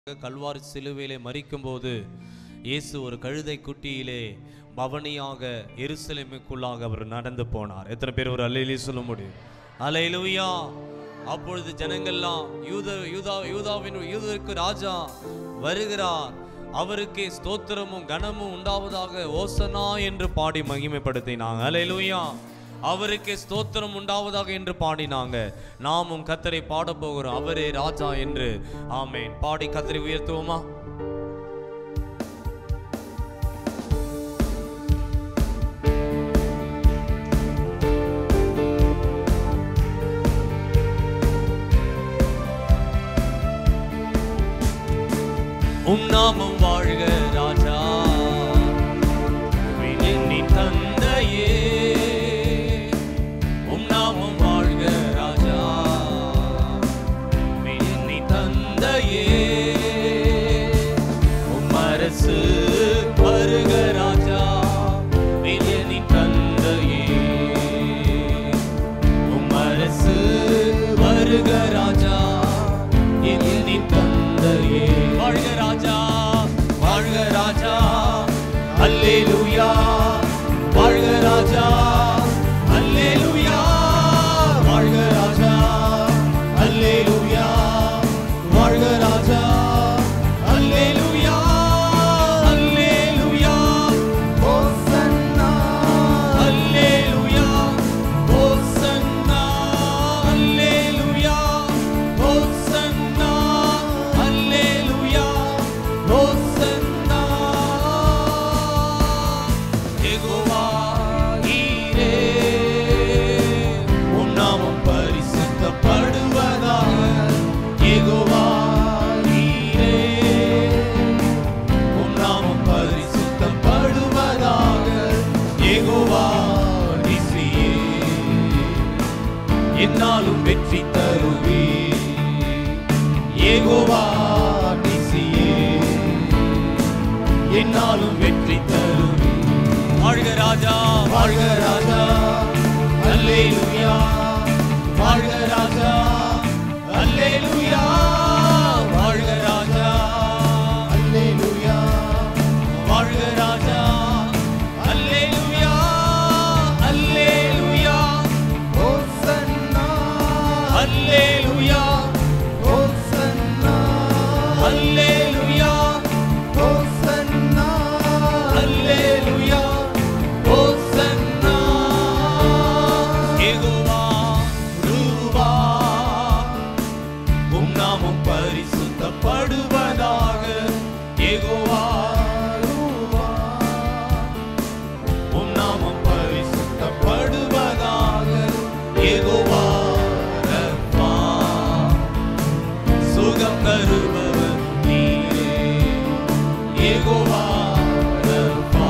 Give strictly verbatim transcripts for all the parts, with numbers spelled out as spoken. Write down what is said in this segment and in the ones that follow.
கல்வாரி சிலுவையிலே மரிக்கும்போது இயேசு ஒரு கழுதை குட்டியிலே பவனியாக எருசலேமுக்குள்ளாக அவர் நடந்து போனார். எத்தனை பேர் ஒரு அல்லேலூயா சொல்ல முடியும்? அல்லேலூயா. அப்பொழுது ஜனங்கள்லாம் யூத யூதா யூதாவின் யூதருக்கு ராஜா வருகிறார், அவருக்கே ஸ்தோத்திரமும் கனமும் உண்டாவதாக ஓசனா என்று பாடி மகிமைப்படுத்தினாங்க. அல்லேலூயா. அவருக்கே ஸ்தோத்திரம் உண்டாவதாக என்று பாடினாங்க. நாமும் கர்த்தரை பாட போகிறோம், அவரே ராஜா என்று. ஆமென். பாடி கர்த்தரை உயர்த்துவோமா? உம் நாமம் வாழ்க ராஜா, எண்ணின் தந்தையே. உம் நாமம் வாழ்க ராஜா, எண்ணின் தந்தையே. உம் அரசு வருக ராஜா, எண்ணின் தந்தையே. உம் அரசு வருக ராஜா, எண்ணின் தந்தையே. வாழ்க ராஜா, வாழ்க ராஜா, அல்லேலூயா. வாழ்க ராஜா, அல்லேலூயா. வாழ்க ராஜா, அல்லேலூயா. வாழ்க ராஜா, அல்லேலூயா. அல்லேலூயா. ஹோசன்னா, அல்லேலூயா. ஹோசன்னா, அல்லேலூயா. ஹோசன்னா, அல்லேலூயா. ஹோசன்னா. யெகோவா ஈரே, உம் நாமம் பரிசுத்தப்படுவதாக. யெகோவா ஈரே, உம் நாமம் பரிசுத்தப்படுவதாக. யெகோவா நிசியே, என்னாலும் வெற்றி தருவே. யெகோவா நிசியே, என்னாலும் வெற்றி தருவே. வாழ்க ராஜா, வாழ்க ராஜா, அல்லேலூயா. வாழ்க ராஜா, அல்லேலூயா. வாழ்க ராஜா, அல்லேலூயா. வாழ்க ராஜா, அல்லேலூயா. அல்லேலூயா. ஹோசன்னா, அல்லேலூயா. ஹோசன்னா, அல்லேலூயா. ஹோசன்னா, அல்லேலூயா. ஹோசன்னா. யெகோவா ரூவா, உம் நாமம் பரிசுத்தப்படுவதாக. யெகோவா ரூவா, உம் நாமம் பரிசுத்தப்படுவதாக. யெகோவா ரப்பா, சுகம் தருபவர் நீரே. யெகோவா ரப்பா,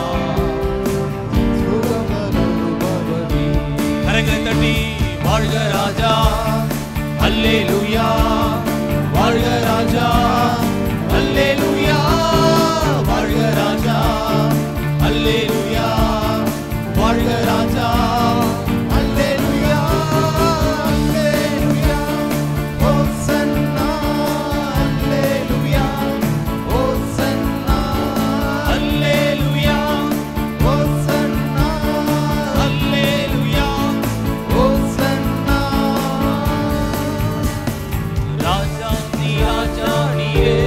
சுகம் தருபவர் நீரே. கரங்களை தட்டி வாழ்க ராஜா, அல்லேலூயா. வாழ்க ராஜா, அல்லேலூயா. வாழ்க ராஜா, அல்லேலூயா. வாழ்க ராஜா, அல்லேலூயா. அல்லேலூயா. ஹோசன்னா, அல்லேலூயா. ஹோசன்னா, அல்லேலூயா. ஹோசன்னா, அல்லேலூயா. ஹோசன்னா. ராஜா நீ ராஜா நீரே,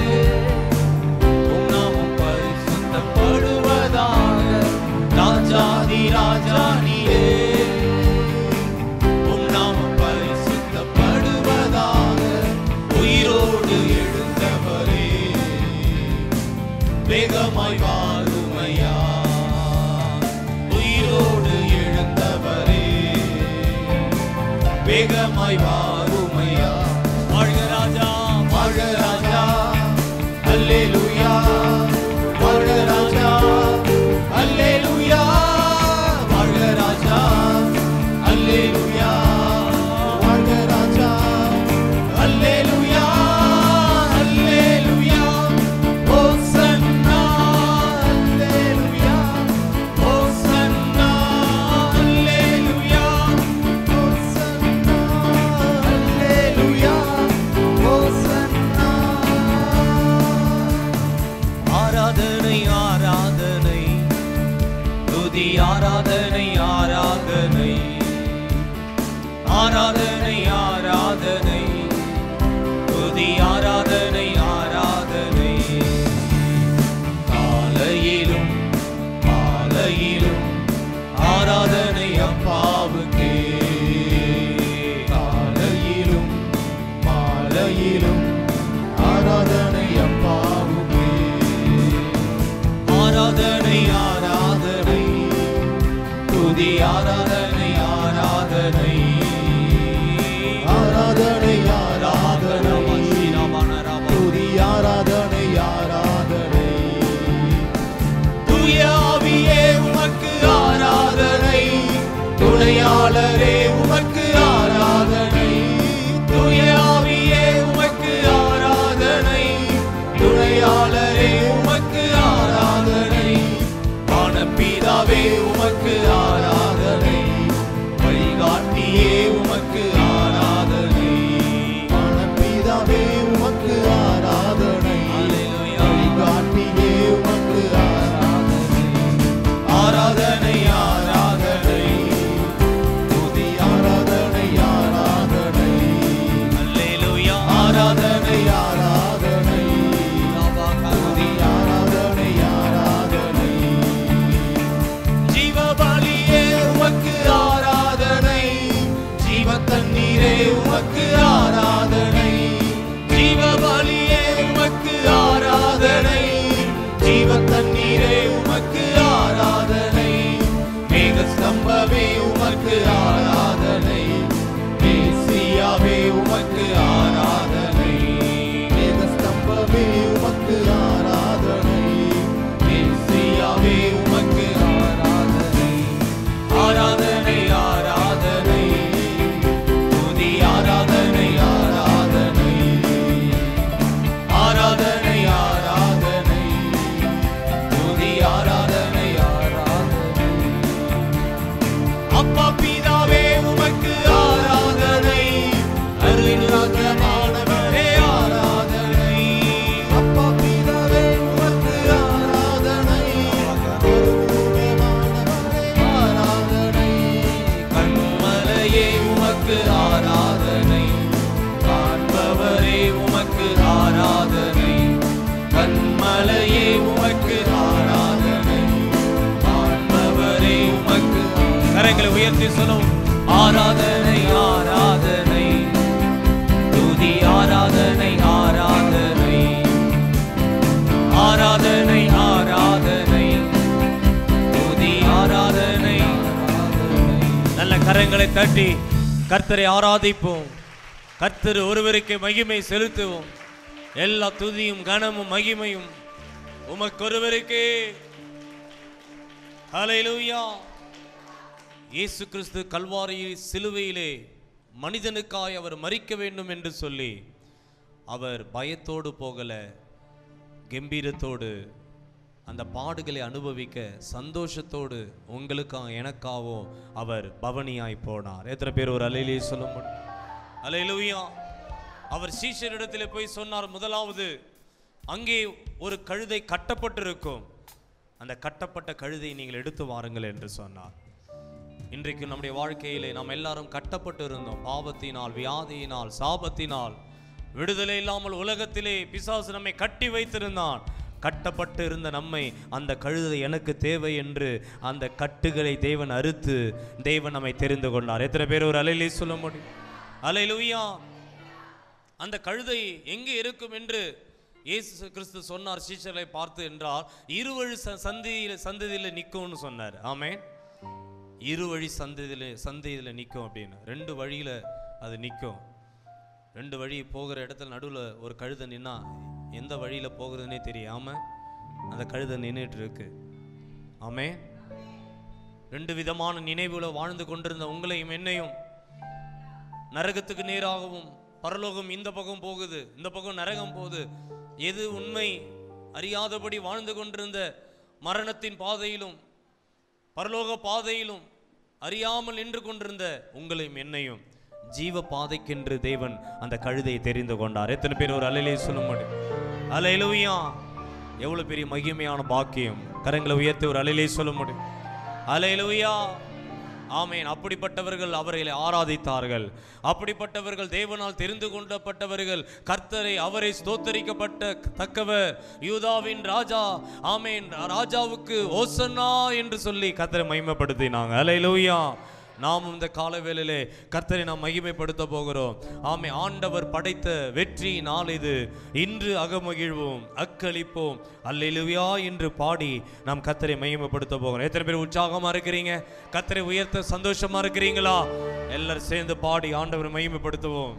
உம் நாமம் பரிசுத்தப்படுவதாக. ராஜா நீ ராஜா நீரே, உம் நாமம் பரிசுத்தப்படுவதாக. உயிரோடு எழுந்தவரே, வேகமாய் வாருமையா. உயிரோடு எழுந்தவரே, வேகமாய் வாருமையா. வாழ்க ராஜா, வாழ்க ராஜா, அல்லேலூயா. வாழ்க ராஜா, அல்லேலூயா. வாழ்க ராஜா, அல்லேலூயா. வாழ்க ராஜா, அல்லேலூயா. அல்லேலூயா. ஹோசன்னா, அல்லேலூயா. ஹோசன்னா, அல்லேலூயா. ஹோசன்னா, ஆராதனை ஆராதனை ஆராதனை ஆராதனை துதி ஆராதனை ஆராதனை தூய ஆவியே உமக்கு ஆராதனை துணையாளரே உமக்கு ஆராதனை தூய ஆவியே உமக்கு ஆராதனை துணையாளரே உமக்கு ஆராதனை வானபிதாவே உமக்கு ஆராதனை வழிகாட்டியே உமக்கு ஆராதனை வானபிதாவே உமக்கு ஆராதனை வழிகாட்டியே உமக்கு ஆராதனை ஆராதனை ஆராதனை துதி ஆராதனை ஆராதனை அல்லேலூயா ஆராதனை ஆராதனை துதி ஆராதனை ஆராதனை ஜீவ பலியே உமக்கு ஆராதனை ஜீவ தண்ணீரே உமக்கு ஆராதனை ஜீவ பலியே உமக்கு ஆராதனை ஜீவ தண்ணீரே உமக்கு ஆராதனை மேக ஸ்தம்பமே உமக்கு ஆராதனை மேசியாவே உமக்கு ஆராதனை மேகஸ்தம்பமே உமக்கு ஆராதனை மேசியாவே உமக்கு ஆராதனை ஆராதனை ஆராதனை துதி ஆராதனை ஆராதனை ஆராதனை ஆராதனை துதி ஆராதனை ஆராதனை அப்பா பிதாவே உமக்கு ஆராதனை அருளாதமானவரே ஆராதனை அப்பா பிதாவே உமக்கு ஆராதனை அருள்மானவரே ஆராதனை கண்மலையே உமக்கு ஆராதனை காண்பவரே உமக்கு ஆராதனை கண்மலையே உமக்கு ஆராதனை காண்பவரே உமக்கு கரங்களை உயர்த்தி சொல்லும் ஆராதனை ஆராதனை துதி ஆராதனை ஆராதனை ஆராதனை ஆராதனை துதி ஆராதனை நல்ல கரங்களை தட்டி கர்த்தரை ஆராதிப்போம். கர்த்தர் ஒருவருக்கு மகிமை செலுத்துவோம். எல்லா துதியும் கனமும் மகிமையும் உமக்கொருவருக்கே. ஹல்லேலூயா. இயேசு கிறிஸ்து கல்வாரியில் சிலுவையிலே மனிதனுக்காய் அவர் மரிக்க வேண்டும் என்று சொல்லி அவர் பயத்தோடு போகல, கம்பீரத்தோடு அந்த பாடுகளை அனுபவிக்க சந்தோஷத்தோடு உங்களுக்காக எனக்காவோ அவர் பவனியாய் போனார். எத்தனை பேர் ஒரு அல்லேலூயா சொல்ல முடியும்? அல்லேலூயா. அவர் சீஷரிடத்தில் போய் சொன்னார், முதலாவது அங்கே ஒரு கழுதை கட்டப்பட்டிருக்கும், அந்த கட்டப்பட்ட கழுதை நீங்கள் எடுத்து வாருங்கள் என்று சொன்னார். இன்றைக்கு நம்முடைய வாழ்க்கையிலே நாம் எல்லாரும் கட்டப்பட்டு இருந்தோம். பாவத்தினால், வியாதியினால், சாபத்தினால் விடுதலை இல்லாமல் உலகத்திலே பிசாசு நம்மை கட்டி வைத்திருந்தான். கட்டப்பட்டு இருந்த நம்மை அந்த கழுதை எனக்கு தேவை என்று அந்த கட்டுகளை தேவன் அறுத்து தேவன் நம்மை தெரிந்து கொண்டார். எத்தனை பேர் ஒரு அல்லேலூயா சொல்ல முடியும்? அல்லேலூயா. அந்த கழுதை எங்கே இருக்கும் என்று இயேசு கிறிஸ்து சொன்னார் சீஷர்களை பார்த்து என்றால், இருவழி சந்தியில் சந்ததியில் நிற்கும்னு சொன்னார். ஆமென். இருவழி சந்ததியில் சந்தையில் நிற்கும் அப்படின்னு. ரெண்டு வழியில் அது நிற்கும். ரெண்டு வழி போகிற இடத்துல நடுவில் ஒரு கழுதை நின்னா எந்த வழியில் போகிறதுனே தெரியாமல் அந்த கழுதை நின்றுட்டு இருக்கு. ஆமே. ரெண்டு விதமான நினைவுல வாழ்ந்து கொண்டிருந்த உங்களையும் என்னையும் நரகத்துக்கு நேராகவும், பரலோகம் இந்த பக்கம் போகுது, இந்த பக்கம் நரகம் போகுது, எது உண்மை அறியாதபடி வாழ்ந்து கொண்டிருந்த மரணத்தின் பாதையிலும் பரலோக பாதையிலும் அறியாமல் நின்று கொண்டிருந்த உங்களையும் என்னையும் ஜீவ பாதைக்கென்று தேவன் அந்த கழுதையை தெரிந்து கொண்டார். எத்தனை பேர் ஒரு அல்லேலூயா சொல்ல முடியும்? அல்லேலூயா. எவ்வளவு பெரிய மகிமையான பாக்கியம். கரங்களை உயர்த்தி ஒரு அல்லேலூயா சொல்ல முடியும்? அல்லேலூயா. ஆமேன். அப்படிப்பட்டவர்கள் அவர்களை ஆராதித்தார்கள். அப்படிப்பட்டவர்கள் தேவனால் தெரிந்து கொள்ளப்பட்டவர்கள். கர்த்தரை அவரை ஸ்தோத்தரிக்கப்பட்ட தக்கவர் யூதாவின் ராஜா, ஆமேன், ராஜாவுக்கு ஓசன்னா என்று சொல்லி கர்த்தரை மகிமைப்படுத்தினாங்க. அல்லேலூயா. நாம் இந்த காலவேளையிலே கர்த்தரை நாம் மகிமைப்படுத்த போகிறோம். ஆமே, ஆண்டவர் படைத்த வெற்றி நாள் இது. இன்று அகமகிழ்வோம், அக்களிப்போம், அல்லேலூயா என்று பாடி நாம் கர்த்தரை மகிமைப்படுத்த போகிறோம். எத்தனை பேர் உற்சாகமா இருக்கிறீங்க? கர்த்தரை உயர்த்த சந்தோஷமா இருக்கிறீங்களா? எல்லாரும் சேர்ந்து பாடி ஆண்டவரை மகிமைப்படுத்துவோம்.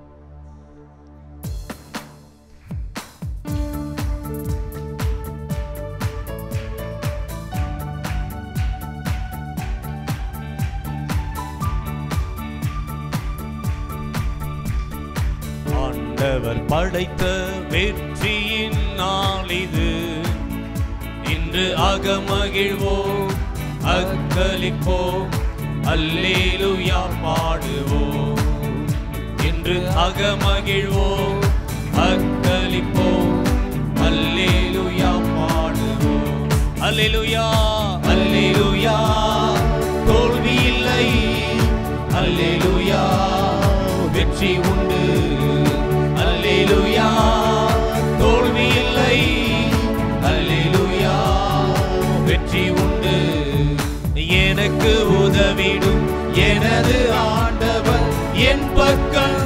ஆண்டவர் படைத்த வெற்றியின் நாள் இது. இன்று அகமகிழ்வோம், அக்களிப்போம், அல்லேலூயா பாடுவோம். இன்று அகமகிழ்வோம், அக்களிப்போம், அல்லேலூயா பாடுவோம். அல்லேலூயா, அல்லேலூயா, தோல்வி இல்லை. அல்லேலூயா, வெற்றி உண்டு. அல்லேலூயா, தோல்வி இல்லை. அல்லேலூயா, வெற்றி உண்டு. எனக்கு உதவிடும் எனது ஆண்டவர் என் பக்கம்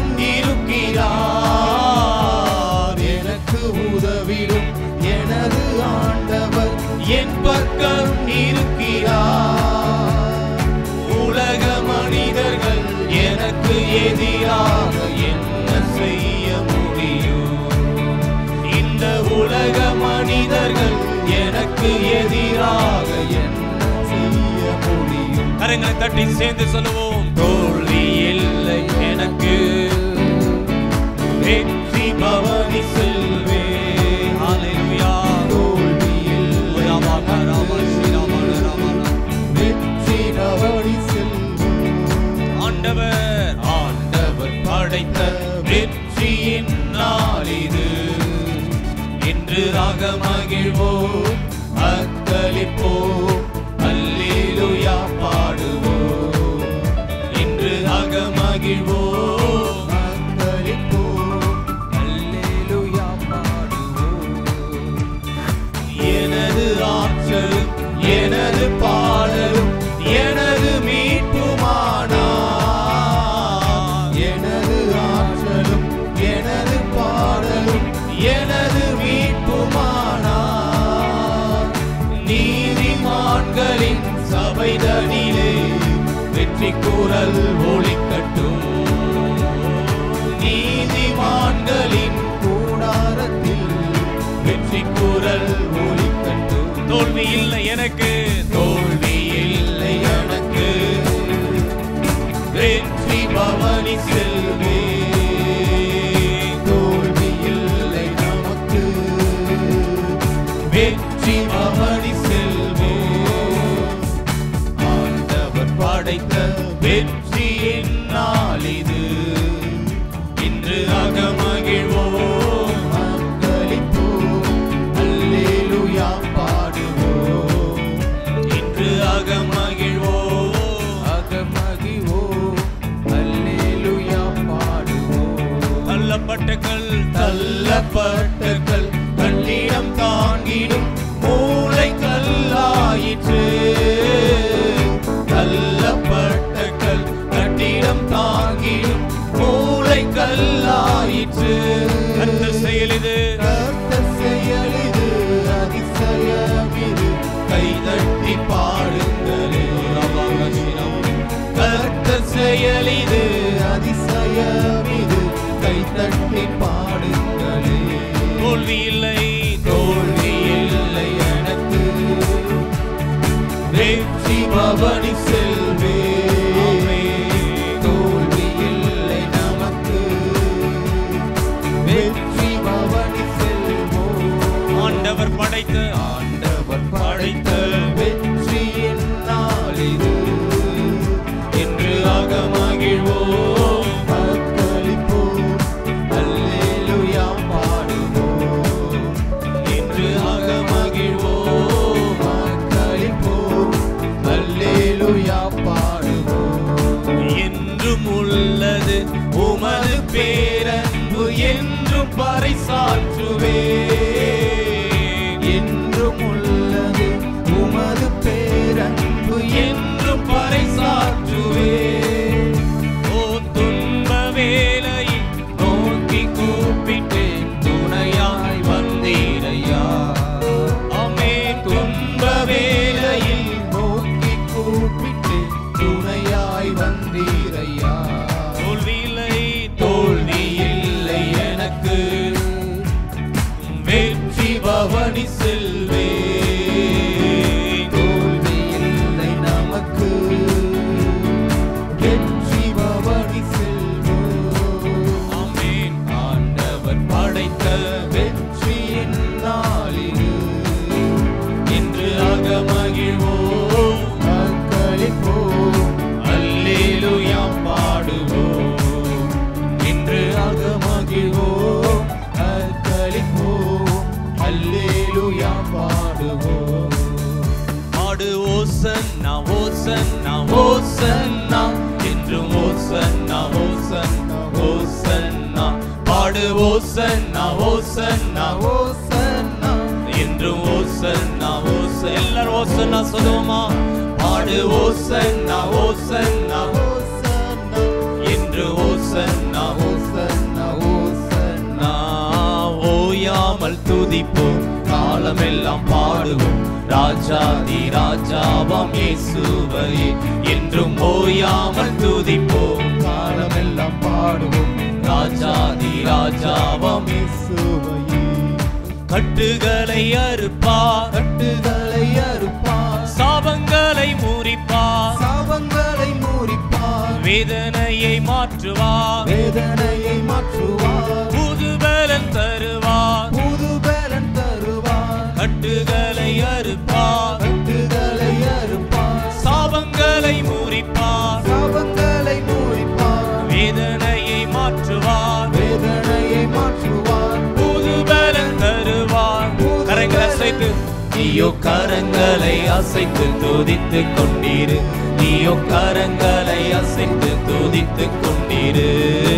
இருக்கிறார். எனக்கு உதவிடும் எனது ஆண்டவர் என் பக்கம் இருக்கிறார். உலக மனிதர்கள் எனக்கு எதிராக என்ன செய்ய முடியும்? இந்த உலக மனிதர்கள் எனக்கு எதிராக என்ன செய்ய முடியும்? கரங்களை தட்டி சேர்ந்து சொல்லுவோம். தோல்வி இல்லை எனக்கு, வெற்றி பவனி செல்வே. ஹல்லேலூயா, தோல்வி இல்லை, வெற்றி பவனி செல்வே. ஆண்டவர் ஆண்டவர் படைத்த வெற்றியின் நாள் இது. இன்று அகமகிழ்வோம், அக்களிப்போம், அல்லேலூயா பாடுவோம். இன்று அகமகிழ்வோம், அக்களிப்போம், அல்லேலூயா பாடுவோம். எனது ஆற்றலும் எனது பாடலும் எனது மீட்புமானார். எனது ஆற்றலும் எனது பாடலும் எனது மீட்புமானார். நீதிமான்களின் சபைதனிலே வெற்றி குரல் ஒலிக்கட்டும். நீதிமான்களின் கூடாரத்தில் வெற்றி குரல் ஒலிக்கட்டும். தோல்வி இல்லை எனக்கு, தோல்வி இல்லை எனக்கு, வெற்றி பவனி செல்வே. தோல்வி இல்லை நமக்கு, வெற்றி பவனி செல்வே. ஆண்டவர் படைத்த வெற்றியின் நாள் இது. இன்று அகமகிழ்வோம், அக்களிப்போம், அல்லேலூயா பாடுவோம். இன்று அகமகிழ்வோம், அகமகிழ்வோம், அல்லேலூயா பாடுவோம். தள்ளப்பட்டகள் தள்ளப்பட்டகள் கண்ணிடம் தாங்கிடும் மூளை கல்லாயிற்று. தள்ளப்பட்டகள் கட்டிடம் தாங்கிடும் மூளை கல்லாயிற்று. கர்த்தர் செயலிது, கர்த்தர் செயலிது, அதிசயமிது, கைதட்டி பாடுங்களே. கர்த்தர் செயலிது, அதிசயமிது, கைதட்டி பாடுங்களே. தோல்வி இல்லை, தோல்வி இல்லை எனக்கு, வெற்றி பவனி செல்வே. தோல்வி இல்லை நமக்கு, வெற்றி பவனி செல்வோம். ஆண்டவர் படைத்த ஆண்டவர் படைத்த வெற்றியின் நாள் இது. இன்று அகமகிழ்வோம், அக்களிப்போம், அல்லேலூயா பாடுவோம். இன்று அகமகிழ்வோம், அக்களிப்போம், அல்லேலூயா பாடுவோம். என்றும் உள்ளது உமது பேரன்பு, என்றும் பறைசாற்றுவே. என்றும் உள்ளது உமது பேரன்பு, என்றும் பறைசாற்றுவே. பவனி செல்வே, தோல்வி இல்லை நமக்கு, வெற்றி பவனி செல்வோம். ஆமென். ஆண்டவர் படைத்த வெற்றியின் நாளில் இன்று அகமகிழ்வோம், அக்களிப்போம், அல்லேலூயா பாடுவோம். இன்று அகமகிழ்வோம், அக்களிப்போம், அல்லேலூயா பாடுவோம். பாடு ஓசன்னா ஓசன்னா ஓசன்னா, என்றும் ஓசன்னா ஓசன்னா ஓசன்னா. பாடு ஓசன்னா ஓசன்னா ஓசன்னா, என்றும் ஓசன்னா ஓச எல்லாரும் ஓசன்னா சொல்லுவோமா? பாடு ஓசன்னா ஓசன்னா ஓசன்னா, என்று ஓசன்னா ஓசன்னா, ஓசன்னா. ஓயாமல் துதிப்போம், காலமெல்லாம் பாடுவோம், ராஜாதி ராஜாவாம் இயேசுவையே. என்றும் ஓயாமல் துதிப்போம், காலமெல்லாம் பாடுவோம், ராஜாதி ராஜாவாம் இயேசுவையே. கட்டுகளை அறுப்பார், கட்டுகளை அறுப்பார், சாபங்களை முறிப்பார், சாபங்களை முறிப்பார், வேதனையை மாற்றுவார், வேதனையை மாற்றுவார், புது பலன் தருவார். புது பலன் தருவார். கட்டுகளை அறுப்பார், கட்டுகளை அறுப்பார், சாபங்களை முறிப்பார், சாபங்களை முறிப்பார், வேதனையை மாற்றுவார், வேதனையை மாற்றுவார், புது பலன் தருவார். கரங்களை அசைத்து நீயோ கரங்களை அசைத்து துதித்து கொண்டீரு, நீயோ கரங்களை அசைத்து துதித்து கொண்டீரு.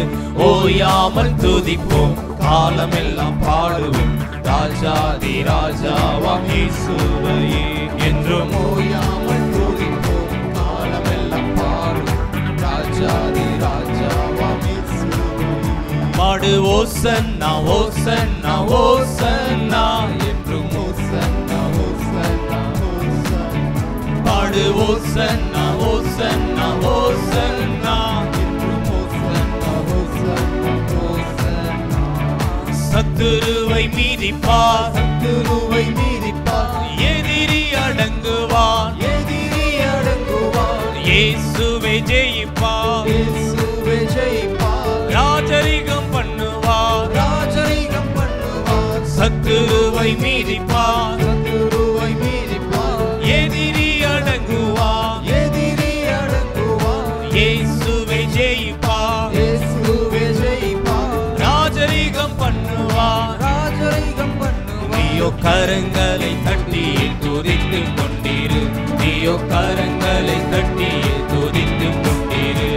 ஓயாமல் துதிப்போம், காலமெல்லாம் பாடுவோம், ராஜாதி ராஜாவாம் இயேசுவையே. என்றும் ஓயாமல் துதிப்போம், காலமெல்லாம் பாடுவோம், ராஜாதி ராஜாவாம் இயேசுவையே. பாடு ஓசன்னா ஓசன்னா ஓசன்னா, என்றும் ஓசன்னா, ஓசன்னா, ஓசன்னா. பாடு ஓசன்னா ஓசன்னா ஓசன்னா, என்றும் ஓசன்னா, ஓசன்னா, ஓசன்னா. சத்துருவை மீதிப்பார், சத்துருவை மீதிப்பார், எதிரி அடங்குவான், எதிரி அடங்குவார், இயேசுவை ஜெயிப்பார், இயேசுவே ஜெயிப்பார், ராஜரிகம் பண்ணுவார். ராஜரிகம் பண்ணுவார். சத்துருவை மீதிப்பார், சத்துருவை மீதிப்பார், எதிரி அடங்குவார், எதிரி அடங்குவார், இயேசுவை ஜெயிப்பார், இயேசுவே ஜெயிப்பார், ராஜரிகம் பண்ணுவார். ராஜரிகம் பண்ணுவார். நீயோ கரங்களை தட்டி துதித்து கொண்டீரு, நீயோ கரங்களை தட்டி துதித்து கொண்டீரு.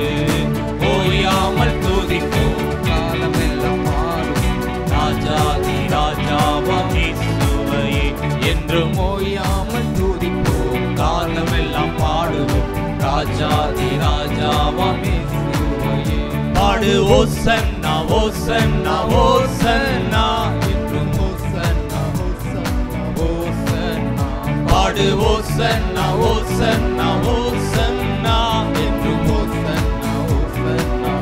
ஓயாமல் துதிப்போம், காலமெல்லாம் பாடுவோம், ராஜாதி ராஜாவாம் இயேசுவையே. என்றும் ஓயாமல் துதிப்போம், காலமெல்லாம் பாடுவோம், ராஜாதி ராஜாவாம் இயேசுவையே. பாடு ஓசன்னா ஓசன்னா ஓசன்னா, என்றும் ஓசன்னா, ஓசன்னா, ஓசன்னா. பாடு ஓசன்னா ஓசன்னா ஓசன்னா, என்றும் ஓசன்னா, ஓசன்னா.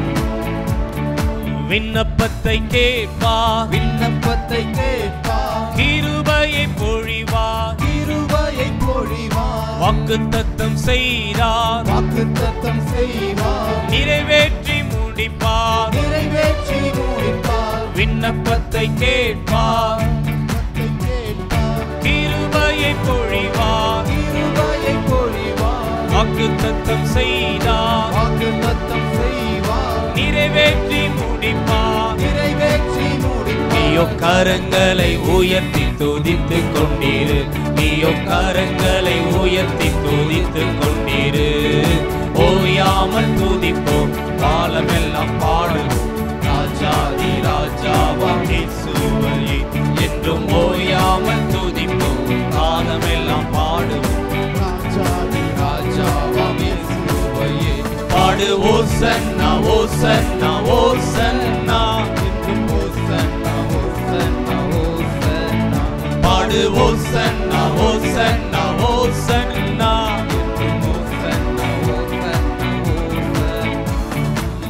விண்ணப்பத்தை கேட்பார், விண்ணப்பத்தை கேட்பார், கிருபையை பொழிவார், கிருபையை பொழிவார், வாக்குத்தத்தம் செய்தார், வாக்குத்தத்தம் செய்வார், நிறைவேற்றி முடிப்பார். நிறைவேற்றி முடிப்பார். விண்ணப்பத்தை கேட்பார், விண்ணப்பத்தை கேட்பார், கிருபையை பொழிவார், கிருபையை பொழிவார், வாக்குத்தத்தம் செய்தார், வாக்குத்தத்தம் செய்வார், நிறைவேற்றி முடிப்பார். நிறைவேற்றி முடிப்பார். நீயோ கரங்களை உயர்த்தி துதித்து கொண்டீரு, நீயோ கரங்களை உயர்த்தி துதித்து கொண்டீரு. ஓயாமல் துதிப்போம், காலமெல்லாம் பாடுவோம், ராஜாதி ராஜாவாம் இயேசுவையே. என்றும் ஓயாமல் துதிப்போம், காலமெல்லாம் பாடுவோம், ராஜாதி ராஜாவாம் இயேசுவையே. பாடு ஓசன்னா ஓசன்னா ஓசன்னா, என்றும் ஓசன்னா, ஓசன்னா, ஓசன்னா. பாடு ஓசன்னா ஓசன்னா ஓசன்னா, என்றும் ஓசன்னா, ஓசன்னா, ஓசன்னா.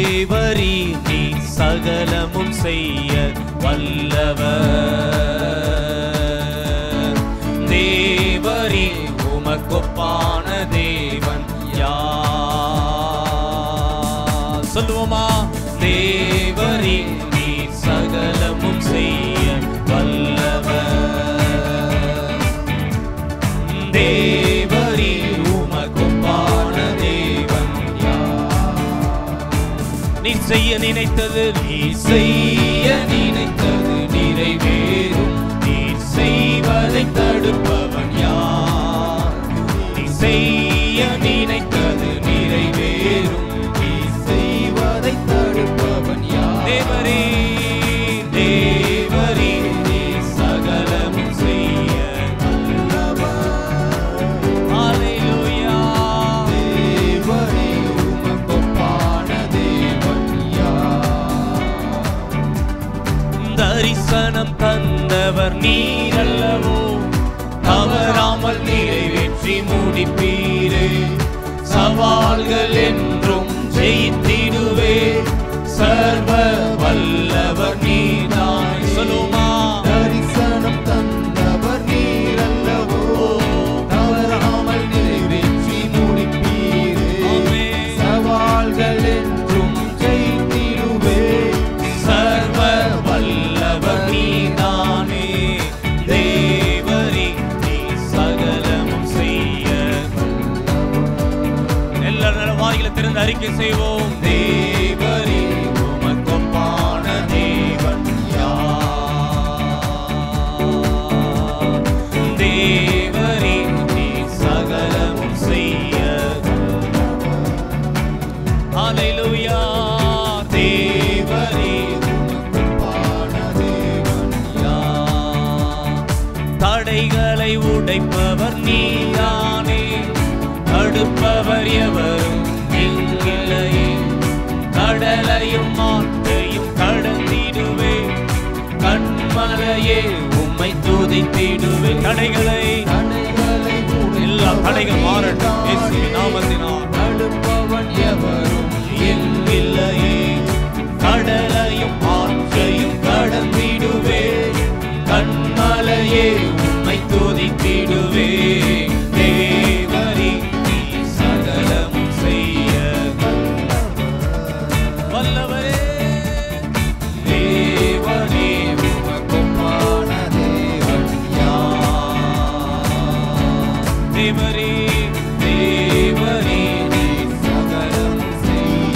தேவரீ நீ சகலமும் செய்ய வல்லவர், நினைத்தது நீ செய்ய நினைத்தது நிறைவேறும். நீ செய்வதை தடுப்பவன் யார்? நீ செய்ய நினைத்தது நிறைவேறும். நீ செய்வதை தடுப்பவன் யார்? தேவரே தேவரே நீ சகலமும் செய்ய ஹalleluya. தேவரே உமக்கொப்பான தேவன் யார்? தரிசனம் தந்தவர் நீரல்லவோ, தவறாமல் நிறைவேற்றி முடிப்பீரே. சவால்கள் என்றும் ஜெயித்திடுவே. சர்வ வல்லவர் நீர்தான். சொல்லுமா, தரிசனம் தந்தவர் நீரல்லவோ, தவறாமல் நிறைவேற்றி முடிப்பீரே. ஆமென். சவால்கள் என்றும் ஜெயித்திடுவே. சர்வ வல்லவர் நீர்தானே. தேவரே நீ சகலமும் செய்ய. எல்லாரும் வாயில திறந்து அறிக்கை செய்வோம். தேவரே உமக்கொப்பான தேவன் யார்? தேவரே நீ சகலமும் செய்ய. ஹalleluya. தேவரே உமக்கொப்பான தேவன் யார்? தடைகளை உடைப்பவர் நீதானே, தடுப்பவர் எவரும் இங்கில்லையே. கடலையும் மாற்றையும் கடந்திடுவே, கண்மலையே உம்மை துதித்திடுவே. தடைகளை தடைகளை எல்லா தடைகள் மாறட்டும் இயேசுவின் நாமத்தினால். தடுப்பவன் எவரும் இல்லையே, கடலையும் ஆற்றையும் கடந்திடுவே, கண்மலையே உம்மை துதித்திடுவே. தேவரே நீ சகலமும் செய்ய வல்லவரே. தேவரே உமக்கொப்பான தேவன் யார்? தேவரே தேவரே நீ சகலம் செய்ய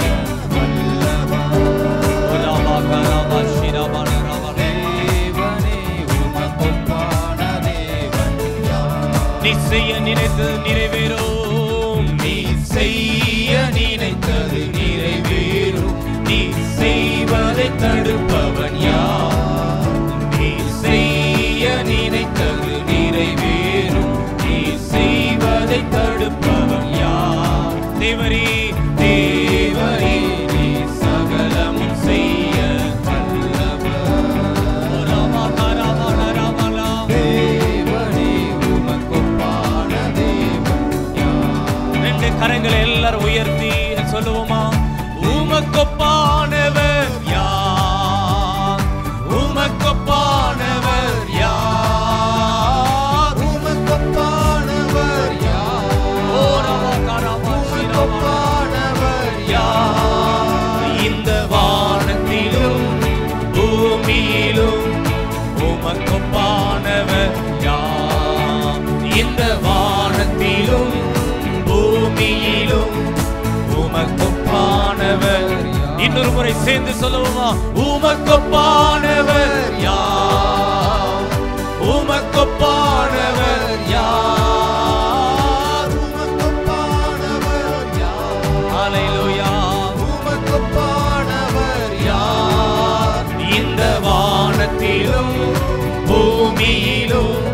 வல்லவர். ராமா ஸ்ரீராமன ராமனே. தேவனே உமக்கொப்பான தேவன் யார்? நீ செய்ய நினைத்தது நிறைவேறும். நீ செய்ய நினைத்தது நிறைவேறும். நீ செய்வதை தடுப்பவன் யார்? நீ செய்ய நினைத்தது நிறைவேறும். நீ செய்வதை தடுப்பவன் யார்? தேவரே தேவரே நீ சகலமும் செய்ய வல்லவர். ராமா ராமன ராமலா. தேவரே உமக்கொப்பான தேவன் யார்? ரெண்டு கரங்களை எல்லாரும் உயர்த்தி சொல்லுவோமா? உமக்கொப்பானவர் யார்? உமக்கொப்பானவர் யார்? உமக்கொப்பானவர் யார்? ஓ ராமா ராமா ஸ்ரீராமன. உமக்கொப்பானவர் யார்? இந்த வானத்திலும் பூமியிலும் உமக்கொப்பானவர் யார்? இந்த வானத்திலும் பூமியிலும் உமக்கொப்பானவர். இன்னொரு முறை சேர்ந்து சொல்லுவோமா? உமக்கொப்பானவர் யார்? உமக்கொப்பானவர் யார்? உமக்கொப்பானவர் யார்? ஹalleluya. உமக்கொப்பானவர் யார்? இந்த வானத்திலும் பூமியிலும்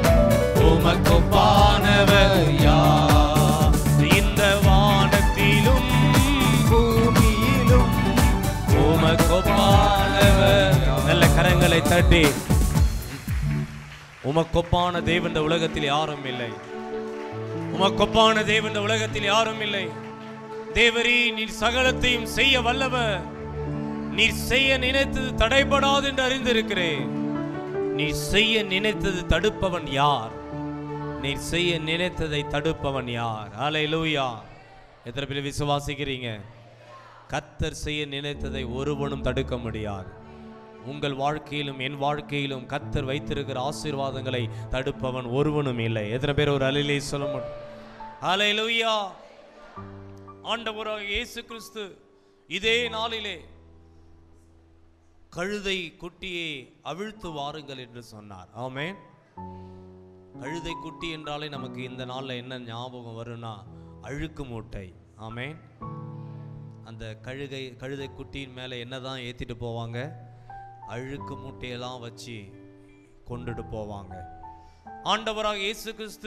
உமக்கொப்பானவர் யார்? இந்த வானத்திலும் பூமியிலும் உமக்கொப்பானவர். நல்ல கரங்களை தட்டி உமக்கொப்பான தேவன் இந்த உலகத்தில் யாரும் இல்லை. உமக்கொப்பான தேவன் இந்த உலகத்தில் யாரும் இல்லை. தேவரே நீர் சகலத்தையும் செய்ய வல்லவர். நீர் செய்ய நினைத்தது தடைபடாது என்று அறிந்திருக்கிறேன். நீர் செய்ய நினைத்தது தடுப்பவன் யார்? நீர் செய்ய நினைத்ததை தடுப்பவன் யார்? ஹalleluya. எத்தனை பேர் விசுவாசிக்கிறீங்க? கர்த்தர் செய்ய நினைத்ததை ஒருவனும் தடுக்க முடியாது. உங்கள் வாழ்க்கையிலும் என் வாழ்க்கையிலும் கர்த்தர் வைத்திருக்கிற ஆசீர்வாதங்களை தடுப்பவன் ஒருவனும் இல்லை. எத்தனை பேர் ஒரு அல்லேலூயா சொல்ல முடியும்? ஹalleluya. ஆண்டவராகிய இயேசு கிறிஸ்து இதே நாளிலே கழுதை குட்டியை அவிழ்த்து வாருங்கள் என்று சொன்னார். ஆமென். கழுதை குட்டி என்றாலே நமக்கு இந்த நாளில் என்ன ஞாபகம் வரும்னா அழுக்கு மூட்டை. ஆமென். அந்த கழுகை கழுதை குட்டியின் மேலே என்னதான் ஏற்றிட்டு போவாங்க? அழுக்கு மூட்டையெல்லாம் வச்சு கொண்டுட்டு போவாங்க. ஆண்டவராக இயேசு கிறிஸ்து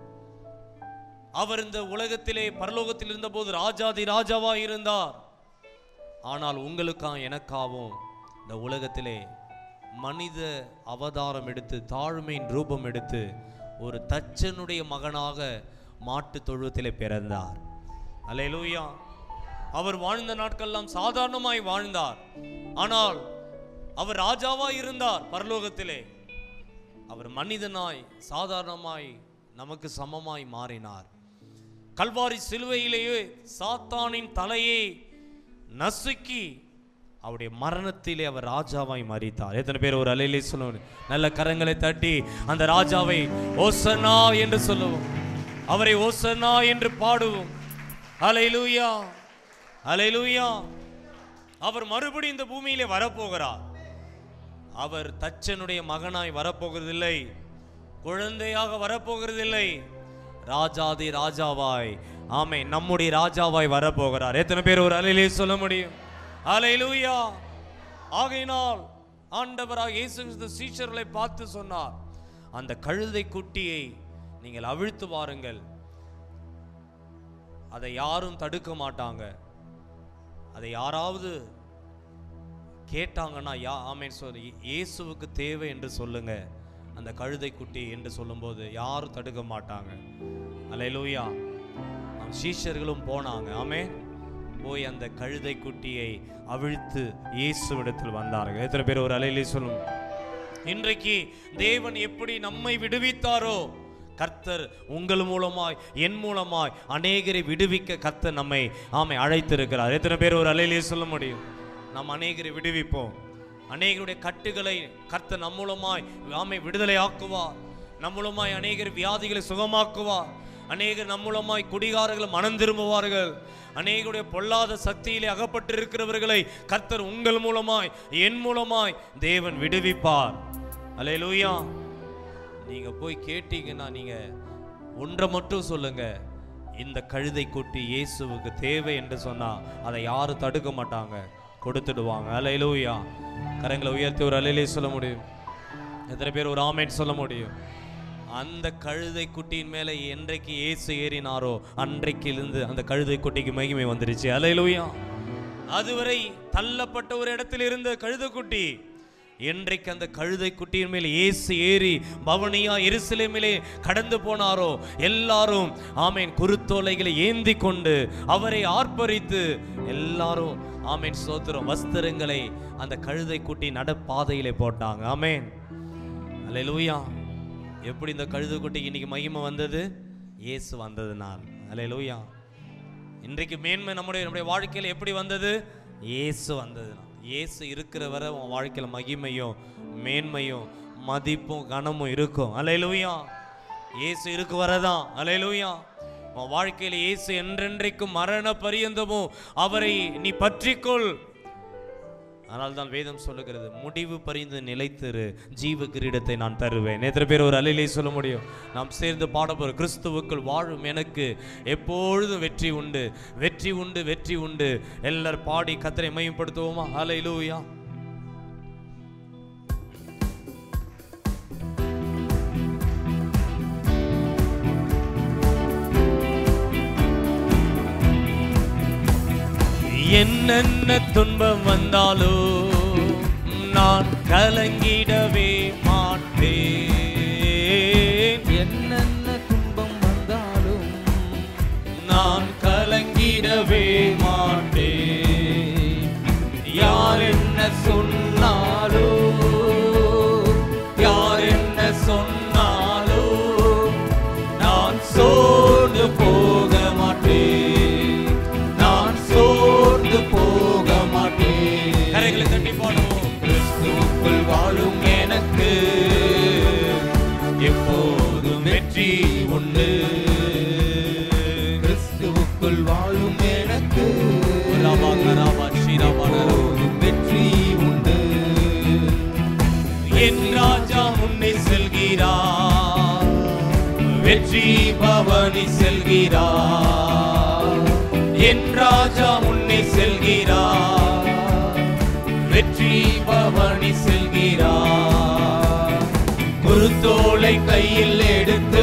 அவர் இந்த உலகத்திலே பரலோகத்தில் இருந்தபோது ராஜாதி ராஜாவாக இருந்தார். ஆனால் உங்களுக்காக எனக்காகவும் இந்த உலகத்திலே மனித அவதாரம் எடுத்து தாழ்மையின் ரூபம் எடுத்து ஒரு தச்சனுடைய மகனாக மாட்டு தொழுவத்திலே பிறந்தார். அல்லேலூயா. அவர் வாழ்ந்த நாட்களெல்லாம் சாதாரணமாய் வாழ்ந்தார். ஆனால் அவர் ராஜாவாய் இருந்தார் பரலோகத்திலே. அவர் மனிதனாய் சாதாரணமாய் நமக்கு சமமாய் மாறினார். கல்வாரி சிலுவையிலேயே சாத்தானின் தலையை நசுக்கி அவருடைய மரணத்திலே அவர் ராஜாவாய் மரித்தார். எத்தனை பேர் ஒரு அல்லேலூயா சொல்லுவோம்? நல்ல கரங்களை தட்டி அந்த ராஜாவை ஓசன்னா என்று சொல்லுவோம். அவரை ஓசன்னா என்று பாடுவோம். அல்லேலூயா, அல்லேலூயா. அவர் மறுபடியும் இந்த பூமியிலே வரப்போகிறார். அவர் தச்சனுடைய மகனாய் வரப்போகிறதில்லை, குழந்தையாக வரப்போகிறதில்லை, ராஜாதி ராஜாவாய், ஆமே நம்முடைய ராஜாவாய் வரப்போகிறார். எத்தனை பேர் ஒரு அல்லேலூயா சொல்ல முடியும்? அல்லேலூயா. ஆகையினால் ஆண்டவராக இயேசு கிறிஸ்து சீஷர்களை பார்த்து சொன்னார், அந்த கழுதை குட்டியை நீங்கள் அவிழ்த்து வாருங்கள். அதை யாரும் தடுக்க மாட்டாங்க. அதை யாராவது கேட்டாங்கன்னா யா ஆமேன் சொல்லி இயேசுவுக்கு தேவை என்று சொல்லுங்க அந்த கழுதை குட்டி என்று சொல்லும்போது யாரும் தடுக்க மாட்டாங்க. அல்லேலூயா. சீஷர்களும் போனாங்க. ஆமென். போய் அந்த கழுதை குட்டியை அவிழ்த்து இயேசுவிடத்தில் வந்தார்கள். எத்தனை பேர் ஒரு அல்லேலூயா சொல்லும்? இன்றைக்கு தேவன் எப்படி நம்மை விடுவித்தாரோ கர்த்தர் உங்கள் மூலமாய் என் மூலமாய் அநேகரை விடுவிக்க கர்த்தர் நம்மை ஆமை அழைத்திருக்கிறார். எத்தனை பேர் ஒரு அல்லேலூயா சொல்ல முடியும்? நாம் அநேகரை விடுவிப்போம். அநேகருடைய கட்டுகளை கர்த்தர் நம் மூலமாய் ஆமை விடுதலை ஆக்குவார். நம் மூலமாய் அநேகர் வியாதிகளை சுகமாக்குவார். அநேகர் நம் மூலமாய் குடிகாரர்கள் மனம் திரும்புவார்கள். அநேகருடைய பொல்லாத சக்தியிலே அகப்பட்டிருக்கிறவர்களை கர்த்தர் உங்கள் மூலமாய் என் மூலமாய் தேவன் விடுவிப்பார். அல்லேலூயா. நீங்க போய் கேட்டீங்கன்னா நீங்க ஒன்றை மட்டும் சொல்லுங்க, இந்த கழுதை குட்டி இயேசுவுக்கு தேவை என்று சொன்னா அதை யாரும் தடுக்க மாட்டாங்க, கொடுத்துடுவாங்க. அல்லேலூயா. கரங்களை உயர்த்தி ஒரு அல்லேலூயா சொல்ல முடியும்? எத்தனை பேர் ஒரு ஆமென் சொல்ல முடியும்? அந்த கழுதை குட்டியின் மேலே என்றைக்கு இயேசு ஏறினாரோ அன்றைக்கிலிருந்து அந்த கழுதை குட்டிக்கு மகிமை வந்துருச்சு. அல்லேலூயா. அதுவரை தள்ளப்பட்ட ஒரு இடத்தில் இருந்த கழுதை குட்டி என்றைக்கு அந்த கழுதை குட்டியின் மேல் இயேசு ஏறி பவனியா எருசலேமிலே கடந்து போனாரோ எல்லாரும் ஆமேன் குருத்தோலைகளை ஏந்தி கொண்டு அவரை ஆர்ப்பரித்து எல்லாரும் ஆமேன் சோத்திரம் வஸ்திரங்களை அந்த கழுதை குட்டி நடப்பாதையிலே போட்டாங்க. ஆமேன். அல்லேலூயா. எப்படி இந்த கழுதை குட்டிக்கு இன்னைக்கு மகிமை வந்தது? இயேசு வந்ததுனால். அல்லேலூயா. இன்றைக்கு மேன்மை நம்முடைய நம்முடைய வாழ்க்கையில் எப்படி வந்தது? இயேசு வந்ததுனால். இயேசு இருக்கிற வரை உன் வாழ்க்கையில் மகிமையும் மேன்மையும் மதிப்பும் கனமும் இருக்கும். அல்லேலூயா. இயேசு இருக்கு வரதான். அல்லேலூயா. உன் வாழ்க்கையில் இயேசு என்றென்றைக்கும் மரண பரியந்தமும் அவரை நீ பற்றிக்கொள். ஆனால் தான் வேதம் சொல்லுகிறது, முடிவு பரிந்து நிலைத்திரு, ஜீவ கிரீடத்தை நான் தருவேன். எத்தனை பேர் ஒரு அல்லேலூயா சொல்ல முடியும்? நாம் சேர்ந்து பாடப்போற கிறிஸ்துவுக்குள் வாழும் எனக்கு எப்பொழுதும் வெற்றி உண்டு, வெற்றி உண்டு, வெற்றி உண்டு. எல்லாரும் பாடி கர்த்தரை மகிமைப்படுத்துவோமா? அல்லேலூயா. என்னென்ன துன்பம் வந்தாலோ நான் கலங்கிடவே மாட்டேன். என்னென்ன துன்பம் வந்தாலும் நான் கலங்கிடவே மாட்டேன். யார் என்ன சொன்னாலோ யார் என்ன சொன்னாலோ நான் சோர்ந்து போக மாட்டேன், நான் சோர்ந்து போக மாட்டேன். கரைகளை தட்டி பாடுவோம். கிறிஸ்துவுக்குள் வாழும் ராஜா முன்னே செல்கிறார், வெற்றி பவனி செல்கிறார். என் ராஜா முன்னே செல்கிறார், வெற்றி பவனி செல்கிறார். குருத்தோலை கையில் எடுத்து,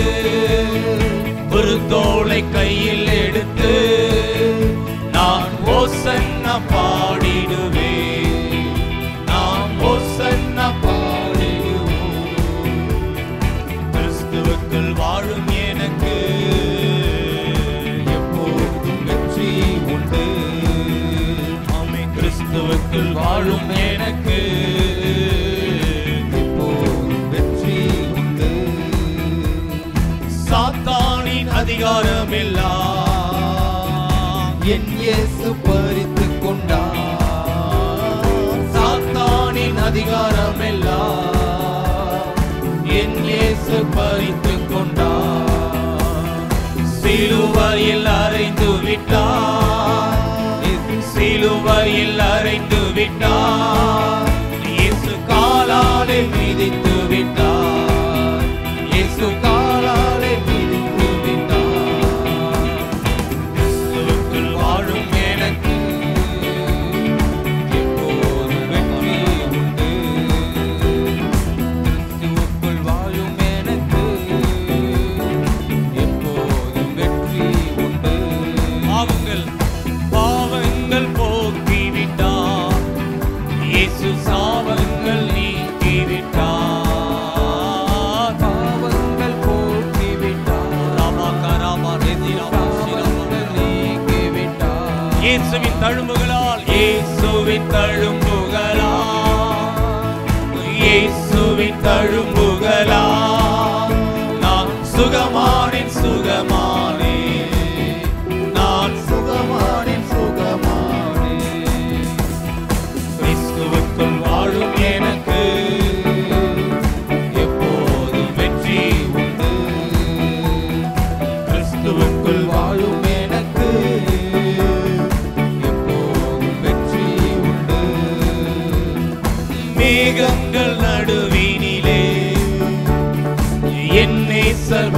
குருத்தோலை கையில் எடுத்து நான் ஓசன்னா பாடிடுவேன், நான் ஓசன்னா பாடிடுவேன். கிறிஸ்துவுக்குள் வாழும் எனக்கு எப்போதும் வெற்றி உண்டு. ஆமே, கிறிஸ்துவுக்குள் வாழும் எனக்கு எப்போதும் வெற்றி உண்டு. சாத்தானின் அதிகாரம் எல்லாம் என் இயேசு பறித்துக் கொண்டார். சாத்தானின் அதிகாரம் எல்லாம் என் இயேசு பறித்துக் கொண்டார். சிலுவையில் அறைந்து விட்டார், சிலுவையில் அறைந்து விட்டார். இயேசு காலாலே மிதித்து விட்டார், இயேசு காலாலே மிதித்து விட்டார். கிறிஸ்துவுக்குள் வாழும் எனக்கு எப்போதும் வெற்றி உண்டு. கிறிஸ்துவுக்குள் வாழும் எனக்கு எப்போதும் வெற்றி உண்டு. பாவங்கள் பாவங்கள் போக்கிவிட்டார், இயேசு சாபங்கள் நீக்கிவிட்டார். பாவங்கள் போக்கிவிட்டார், ராமாகராமா ரெதிராமா பாவங்கள் நீக்கிவிட்டார். இயேசுவின் தழும்புகளால், இயேசுவின் தழும்புகளால், இயேசுவின் தழும்புகளால் நான் சுகமானேன், சுகமானேன், நான் சுகமானேன், சுகமானேன். கிறிஸ்துவுக்குள் வாழும் எனக்கு எப்போதும் வெற்றி உண்டு. கிறிஸ்துவுக்குள் வாழும் எனக்கு எப்போதும் வெற்றி உண்டு. மேகங்கள் நடுவினிலே என் நேசர்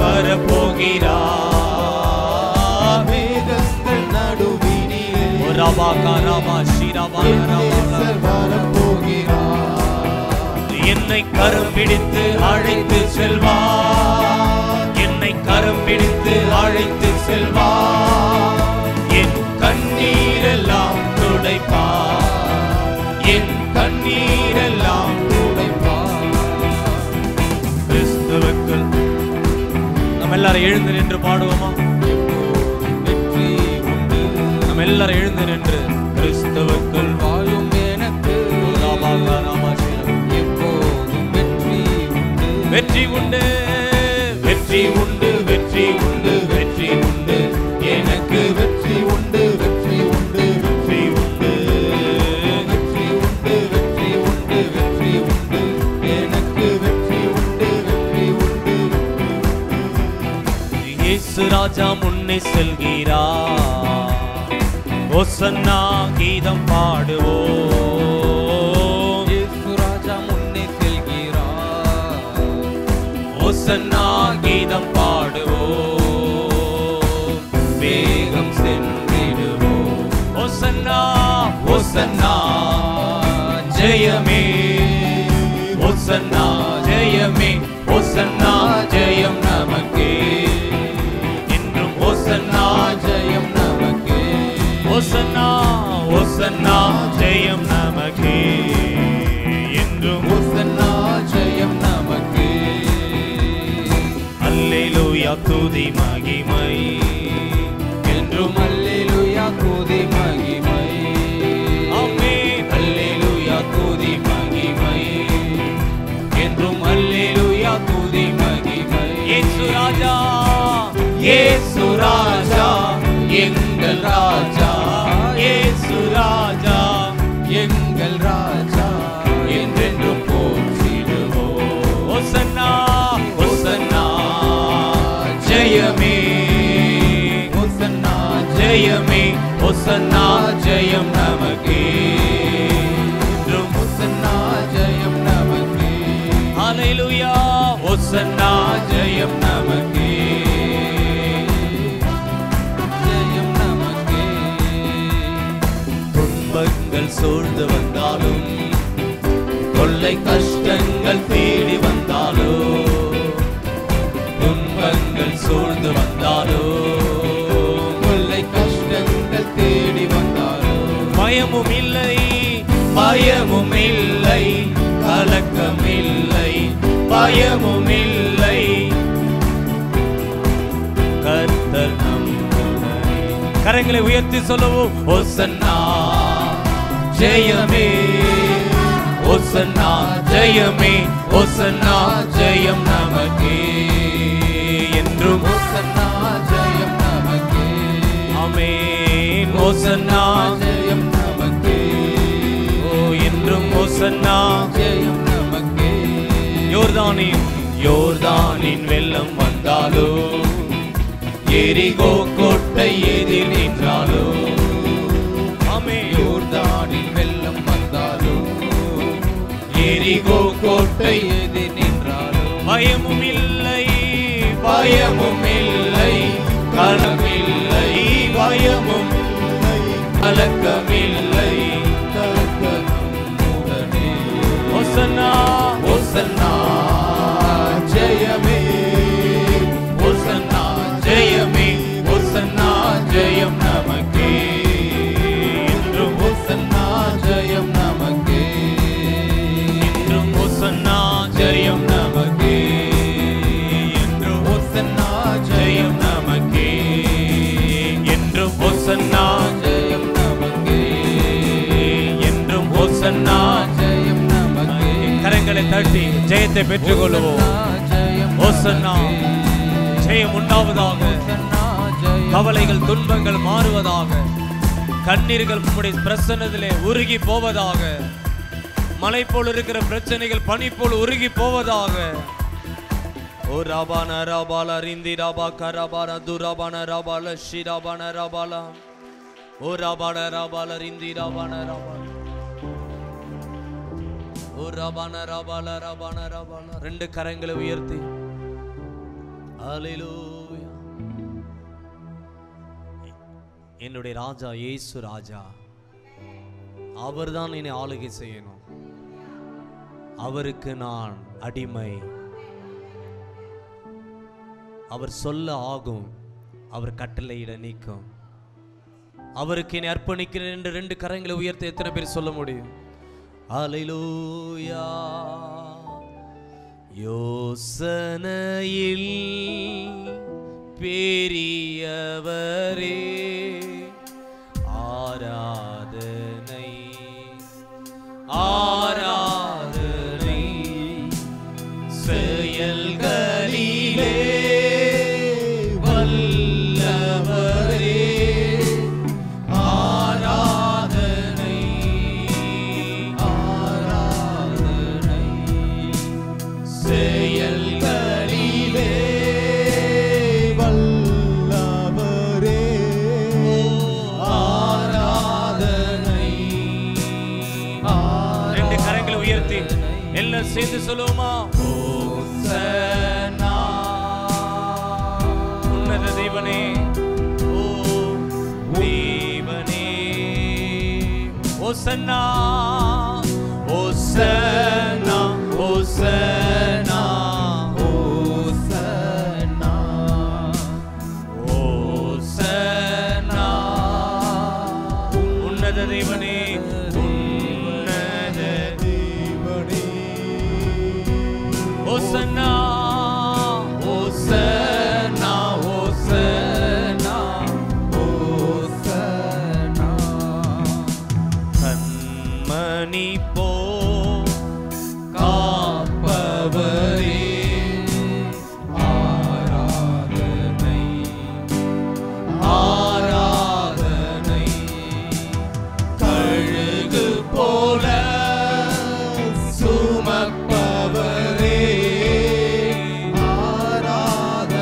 வரப்போகிறார். மேகங்கள் நடுவினிலே ராமாகராமா ஸ்ரீராமா என் நேசர் வரப்போகிறார். என்னை கரம் பிடித்து அழைத்து செல்வார், என்னை கரம் பிடித்து அழைத்து செல்வார். என் கண்ணீரெல்லாம் துடைப்பார், என் கண்ணீரெல்லாம் துடைப்பார். கிறிஸ்துவுக்குள் நம்ம எல்லாரும் எழுந்து நின்று பாடுவோமா? வெற்றி உண்டு. நம்ம எல்லாரும் எழுந்து நின்று கிறிஸ்துவுக்குள் வாழும் எனக்கு ராமாகராமா ஸ்ரீராமா. எப்போதும் வெற்றி உண்டு. வெற்றி உண்டு, வெற்றி உண்டு, வெற்றி உண்டு, வெற்றி உண்டு. எனக்கு வெற்றி உண்டு, வெற்றி உண்டு, வெற்றி உண்டு. வெற்றி உண்டு, வெற்றி உண்டு, வெற்றி உண்டு. எனக்கு வெற்றி உண்டு, வெற்றி உண்டு. இயேசு ராஜா முன்னே செல்கிறார், ஓசன்னா கீதம் பாடுவோம். இயேசு ராஜா முன்னே செல்கிறார், ஓசன்னா கீதம் பாடுவோம். வேகம் சென்றிடுவோம். ஓசன்னா, ஓசன்னா ஜெயமே, ஓசன்னா ஜெயமே, ஓசன்னா ஜெயம் நமக்கே. என்றும் ஓசன்னா ஜெயம் நமக்கே. ஓசன்னா, ஓசன்னா ஜெயம் நமக்கே. என்றும் ஓசன்னா ஜெயம் நமக்கே. அல்லேலூயா துதி மகிமை, என்றும் அல்லேலூயா துதி மகிமை. ஆமென். அல்லேலூயா துதி மகிமை, என்றும் அல்லேலூயா துதி மகிமை. இயேசு ராஜா, இயேசு ராஜா, எங்கள் ராஜா, இயேசு ராஜா, எங்கள் ராஜா என்றென்றும் போற்றிடுவோம். ஓசன்னா, ஓசன்னா ஜெயமே, ஓசன்னா ஜெயமே, ஓசன்னா ஜெயம் நமக்கே. என்றும் ஓசன்னா ஜெயம் நமக்கே. ஹalleluya ஓசன்னா ஜெயம் நமக்கே ஜெயம் நமக்கே. துன்பங்கள் சூழ்ந்து வந்தாலும் கொள்ளை கஷ்டங்கள் தேடி வந்தாலோ துன்பங்கள் சூழ்ந்து வந்தாலோ கொள்ளை கஷ்டங்கள் தேடி வந்தாலோ பயமும் இல்லை பயமும் இல்லை கலக்கம் இல்லை பயமும் இல்லை கர்த்தர் நம்முடனே. கரங்களை உயர்த்தி சொல்லவும் ஓசன்னா ஜெயமே ஓசன்னா ஜெயமே ஓசன்னா ஜெயம் நமக்கே என்றும் ஓசன்னா ஜெயம் நமக்கே. ஆமென் ஓசன்னா ஜெயம் நமக்கே. ஓ என்றும் ஓசன்னா ஜெயம் நமக்கே. யோர்தானின் யோர்தானின் வெள்ளம் வந்தாலோ எரிகோ கோட்டை எதிர் நின்றாலோ ஆமென் யோர்தானின் வெள்ளம் வந்தாலோ எரிகோ கோட்டை எதிர் நின்றாலோ பயமும் இல்லை பயமும் இல்லை கலக்கமில்லை பயமும் கலக்கமில்லை கர்த்தர் நம்முடனே. ஓசன்னா ஓசன்னா ஜெயமே ஓசன்னா ஜெயமே ஓசன்னா ஜெயம் நமக்கே என்றும் ஓசன்னா ஜெயம் நமக்கே. என்றும் ஓசன்னா ஜெயம் நமக்கே என்றும் ஓசன்னா ஜெயம் நமக்கே என்றும் ஓசன்னா ஜெயம் நமக்கே. என்றும் ஓசன்னா ஜெயம் நமக்கே. கரங்களை தட்டி ஜெயத்தை பெற்றுக்கொள்வோம் ஜெயம் ஓசன்னா ஜெயம் உண்டாவதாக கவலைகள் துன்பங்கள் மாறுவதாக கண்ணீர்கள் உம்முடைய பிரசன்னத்திலே உருகி போவதாக மலை போல் இருக்கிற பிரச்சனைகள் பனி போல் உருகி போவதாக ஓ ராபான ராபால ரிந்தி ராபா கராபான துராபான ராபால ஷிராபான ராபாலா ஓ ராபான ராபால ரிந்தி ராபான ராபால ஓ ராபான ராபால ராபான ராபால ரெண்டு கரங்களை உயர்த்தி ஹalleluya என்னுடைய ராஜா இயேசு ராஜா அவர்தான் என்னை ஆளுகை செய்யணும் அவருக்கு நான் அடிமை அவர் சொல்ல ஆகும் அவர் கட்டளையிட நீக்கும் அவருக்கு என்னை அர்ப்பணிக்கிறேன் என்று ரெண்டு கரங்களை உயர்த்தி எத்தனை பேர் சொல்ல முடியும் ஹalleluya யோசனையில் பெரியவரே ஆராதனை ஆராதனை செயல்களிலே வல்லவரே ஆராதனை ஆராதனை செயல்களிலே வல்லவரே ஆராதனை ரெண்டு கரங்களை உயர்த்தி எல்லாம் சேர்ந்து சொல்லுவோமா ஓசன்னா உன்னத தேவனே ஓ தேவனே ஓசன்னா ஓசன்னா ஓசன்னா ஓசன்னா ஓசன்னா உன்னத தேவனே உன்னத தேவனே ஓசன்னா ஓசன்னா ஓசன்னா ஓசன்னா கண்மணி போ காப்பவரே ஆராதனை ஆராதனை கழுகு போல சுமப்பவரே ஆராதனை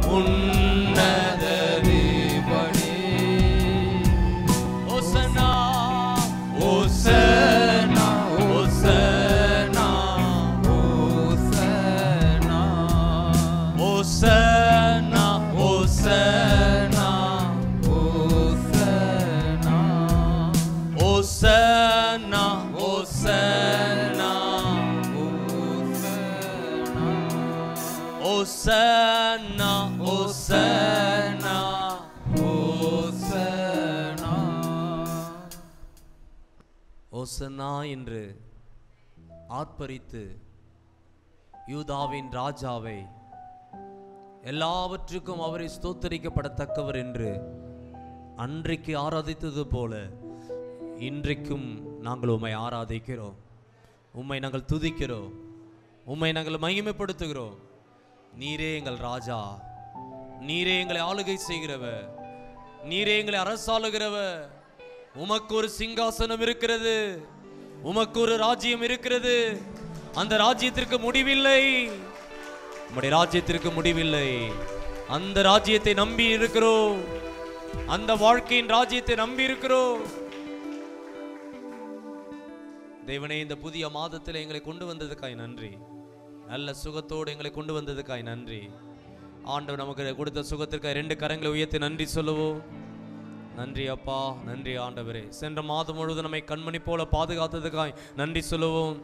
உன்னத தேவனே ஓசனா ஓசனா ஓசனா ஓசனா ஓசனா ஓசனா ஓசனா ஓசனா ஓசனா ஓசனா ஓசனா ஓசனா என்று ஆர்ப்பரித்து யூதாவின் ராஜாவை எல்லாவற்றுக்கும் அவரை ஸ்தோத்தரிக்கப்படத்தக்கவர் என்று அன்றைக்கு ஆராதித்தது போல இன்றைக்கும் நாங்கள் உம்மை ஆராதிக்கிறோம், உம்மை நாங்கள் துதிக்கிறோம், உம்மை நாங்கள் மகிமைப்படுத்துகிறோம். நீரே எங்கள் ராஜா, நீரே எங்களை ஆளுகை செய்கிறவர், நீரே எங்களை அரசாளுகிறவர். உமக்கு ஒரு சிங்காசனம் இருக்கிறது, உமக்கு ஒரு ராஜ்யம் இருக்கிறது. அந்த ராஜ்யத்திற்கு முடிவில்லை, உம்முடைய ராஜ்யத்திற்கு முடிவில்லை. அந்த ராஜ்யத்தை நம்பி இருக்கிறோம், அந்த வாழ்க்கையின் ராஜ்யத்தை நம்பி இருக்கிறோம். தேவனே, இந்த புதிய மாதத்தில் எங்களை கொண்டு வந்ததுக்காய் நன்றி. நல்ல சுகத்தோடு எங்களை கொண்டு வந்ததுக்காய் நன்றி. ஆண்டவர் நமக்கு கொடுத்த சுகத்திற்காக ரெண்டு கரங்களை உயர்த்தி நன்றி சொல்லுவோம். நன்றி அப்பா, நன்றி ஆண்டவரே. சென்ற மாதம் முழுவதும் நம்மை கண்மணி போல பாதுகாத்ததுக்காய் நன்றி சொல்லுவோம்.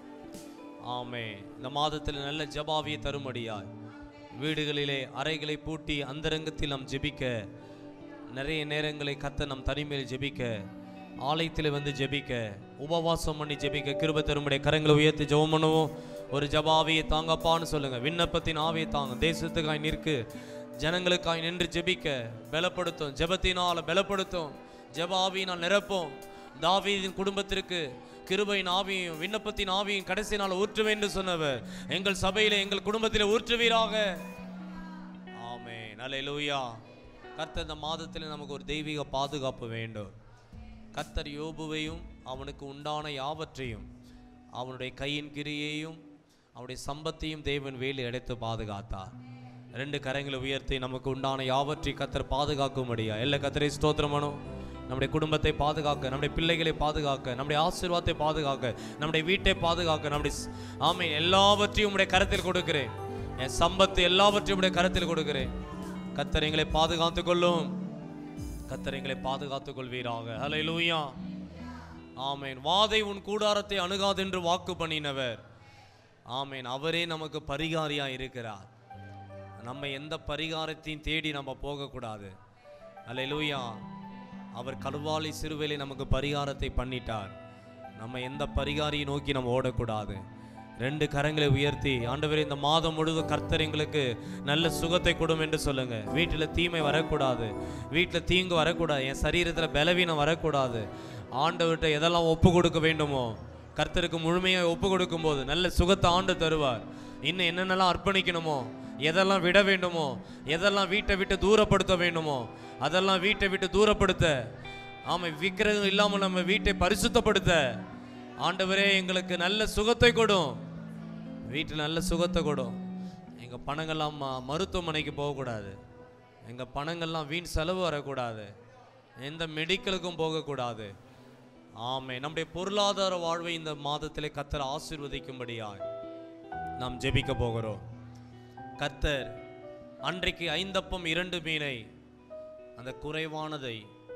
ஆமே, இந்த மாதத்தில் நல்ல ஜபாவியை தரும்படியாய் வீடுகளிலே அறைகளை பூட்டி அந்தரங்கத்தில் நாம் ஜெபிக்க, நிறைய நேரங்களை கத்த நம் தனிமையில் ஜெபிக்க, ஆலயத்தில் வந்து ஜெபிக்க, உபவாசம் பண்ணி ஜெபிக்க கிருபை தரும்படிய கரங்களை உயர்த்தி ஜெபம் பண்ணுவோம். ஒரு ஜபாவியை தாங்கப்பான்னு சொல்லுங்க. விண்ணப்பத்தின் ஆவியை தாங்க. தேசத்துக்காய் நிற்கு, ஜனங்களுக்காய் நின்று ஜெபிக்க பலப்படுத்தும். ஜெபத்தினால் பலப்படுத்தும், ஜபாவியினால் நிரப்போம். தாவீதின் குடும்பத்திற்கு கிருபையின் ஆவியும் விண்ணப்பத்தின் ஆவியும் கடைசி நாள் ஊற்றுவேன் என்று சொன்னவர் எங்கள் சபையிலே எங்கள் குடும்பத்திலே ஊற்றுவீராக. ஆமென், அல்லேலூயா. கர்த்தர் இந்த மாதத்தில் நமக்கு ஒரு தெய்வீக பாதுகாப்பு வேண்டும். கர்த்தர் யோபுவையும் அவனுக்கு உண்டான யாவற்றையும், அவனுடைய கையின் கிரியையும் அவனுடைய சம்பத்தையும் தேவன் வேலி அடைத்து பாதுகாத்தார். ரெண்டு கரங்களை உயர்த்தி நமக்கு உண்டான யாவற்றை கர்த்தர் பாதுகாக்கும்படியா எல்லா கர்த்தரை ஸ்தோத்திரமனோ. நம்முடைய குடும்பத்தை பாதுகாக்க, நம்முடைய பிள்ளைகளை பாதுகாக்க, நம்முடைய ஆசீர்வாதத்தை பாதுகாக்க, நம்முடைய வீட்டை பாதுகாக்க, நம்முடைய ஆமை எல்லாவற்றையும் உடைய கரத்தில் கொடுக்கிறேன். என் சம்பத்து எல்லாவற்றையும் உடைய கரத்தில் கொடுக்கிறேன். கர்த்தர் எங்களை பாதுகாத்துக் கொள்ளும், கர்த்தர் எங்களை பாதுகாத்துக் கொள்வீராக. ஹல்லேலூயா. ஆமேன். வாதை உன் கூடாரத்தை அணுகாது என்று வாக்கு பண்ணினவர். ஆமேன். அவரே நமக்கு பரிகாரியா இருக்கிறார். நம்ம எந்த பரிகாரத்தையும் தேடி நம்ம போகக்கூடாது. ஹல்லேலூயா. அவர் கல்வாரி சிறுவையிலே நமக்கு பரிகாரத்தை பண்ணிட்டார். நம்ம எந்த பரிகாரியை நோக்கி நம்ம ஓடக்கூடாது. ரெண்டு கரங்களை உயர்த்தி, ஆண்டவரே இந்த மாதம் முழுவதும் கர்த்தர் எங்களுக்கு நல்ல சுகத்தை கொடும் என்று சொல்லுங்க. வீட்டில் தீமை வரக்கூடாது, வீட்டில் தீங்கு வரக்கூடாது, என் சரீரத்தில் பலவீனம் வரக்கூடாது. ஆண்டவர்கிட்ட எதெல்லாம் ஒப்பு கொடுக்க வேண்டுமோ கர்த்தருக்கு முழுமையாக ஒப்பு கொடுக்கும் போது நல்ல சுகத்தை ஆண்டு தருவார். இன்னும் என்னென்னலாம் அர்ப்பணிக்கணுமோ, எதெல்லாம் விட வேண்டுமோ, எதெல்லாம் வீட்டை விட்டு தூரப்படுத்த வேண்டுமோ அதெல்லாம் வீட்டை விட்டு தூரப்படுத்த, ஆமாம், விக்கிரகம் இல்லாமல் நம்ம வீட்டை பரிசுத்தப்படுத்த ஆண்டவரே எங்களுக்கு நல்ல சுகத்தை கொடும். வீட்டில் நல்ல சுகத்தை கொடும். எங்கள் பணங்கள்லாம் மருத்துவமனைக்கு போகக்கூடாது, எங்கள் பணங்கள்லாம் வீண் செலவு வரக்கூடாது, எந்த மெடிக்கலுக்கும் போகக்கூடாது. ஆமே, நம்முடைய பொருளாதார வாழ்வை இந்த மாதத்திலே கர்த்தர் ஆசீர்வதிக்கும்படியாய் நாம் ஜெபிக்க போகிறோம். கர்த்தர் அன்றைக்கு ஐந்தப்பம் இரண்டு மீனை, அந்த குறைவானதை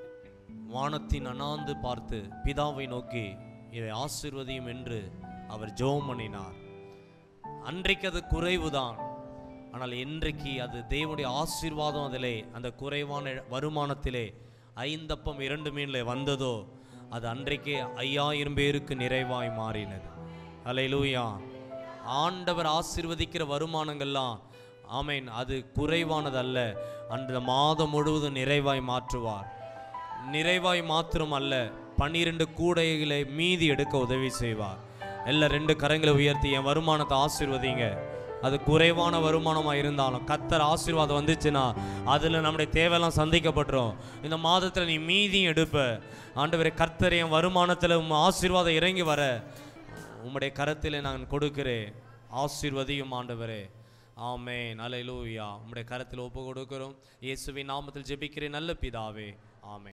வானத்தின் அண்ணாந்து பார்த்து பிதாவை நோக்கி இதை ஆசீர்வதியும் என்று அவர் ஜெபம் பண்ணினார். அன்றைக்கு அது குறைவுதான், ஆனால் இன்றைக்கு அது தேவனுடைய ஆசீர்வாதம். அதிலே அந்த குறைவான வருமானத்திலே ஐந்தப்பம் இரண்டு மீனில் வந்ததோ அது அன்றைக்கே ஐயாயிரம் பேருக்கு நிறைவாய் மாறினது. அல்லேலூயா. ஆண்டவர் ஆசீர்வதிக்கிற வருமானங்கள்லாம், ஆமேன், அது குறைவானதல்ல, அந்த மாதம் முழுவதும் நிறைவாய் மாற்றுவார். நிறைவாய் மாத்திரம் அல்ல, பன்னிரண்டு கூடைகளை மீதி எடுக்க உதவி செய்வார். எல்லா ரெண்டு கரங்களை உயர்த்தி என் வருமானத்தை ஆசீர்வதிங்க. அது குறைவான வருமானமாக இருந்தாலும் கர்த்தர் ஆசீர்வாதம் வந்துச்சுன்னா அதில் நம்முடைய தேவையெல்லாம் சந்திக்கப்பட்டுரும். இந்த மாதத்தில் நீ மீதியும் எடுப்ப. ஆண்டவரே, கர்த்தர் என் வருமானத்தில் உம் ஆசீர்வாதம் இறங்கி வர உம்முடைய கரத்தில் நான் கொடுக்கிறேன். ஆசீர்வதியும் ஆண்டவரே. ஆமென். அல்லேலூயா. உம்முடைய கரத்தில் ஒப்பு கொடுக்கிறோம். இயேசுவின் நாமத்தில் ஜெபிக்கிறேன் நல்ல பிதாவே. ஆமென்.